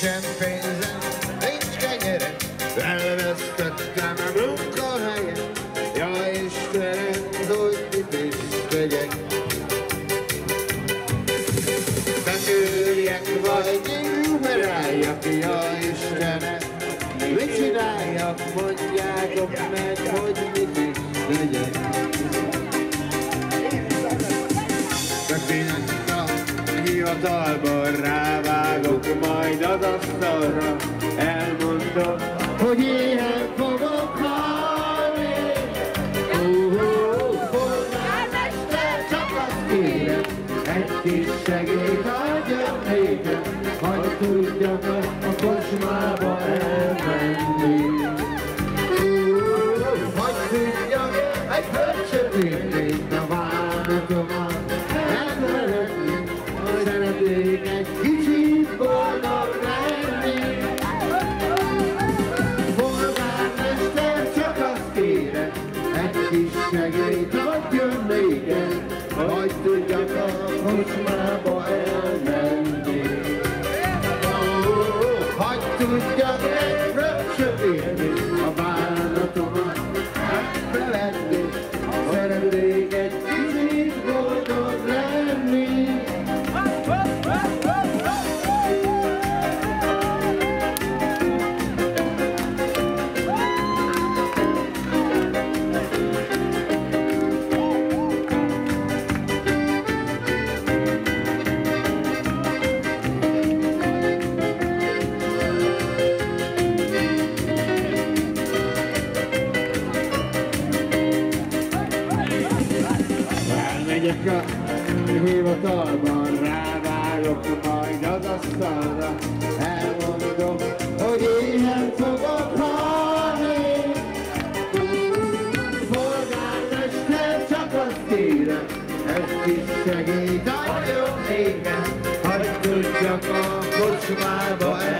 Nincsen pénzem, nincs kenyerem, elvesztettem a munkahelyet. Jaj Istenem, hogy mit is tegyek. Beküldjek vagy immeráljak, jaj Istenem, mit csináljak, mondjátok meg, hogy mit is tegyek. Megpillantra hivatalban rávágok, majd az asztalra elmondom, hogy éhen fogok halni. Polgármester, csak azt kérem, egy kis segélyt adjon nékem, hogy tudjak a kocsmába elmenni. Hogy tudjak egy hölcsöpérnék a bánatomat elveretni, szeretnék egy kicsit boldog lenni. Polgármester, csak azt kérem, egy kis segélyt adjon nékem, hogy tudjak a kocsmába elmenni. Hogy tudjak egy röpsöpérni, a bánatomat átbeletni, szeretnék egy kicsit boldog lenni. Elmegyek a hivatalban, rávágok, majd az asztalra elmondom, hogy éhen fogok halni. Polgármester, csak azt kérem, egy kis segélyt adjon nékem, hogy tudjak a kocsmába